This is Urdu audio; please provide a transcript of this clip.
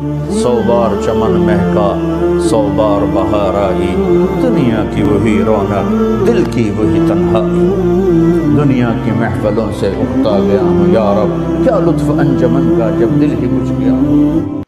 سو بار چمن مہکا، سو بار بہار آئی، دنیا کی وہی رونق، دل کی وہی تنہائی۔ دنیا کی محفلوں سے اکتا گیا ہوں یا رب، کیا لطف انجمن کا جب دل ہی کچھ گیا ہوں۔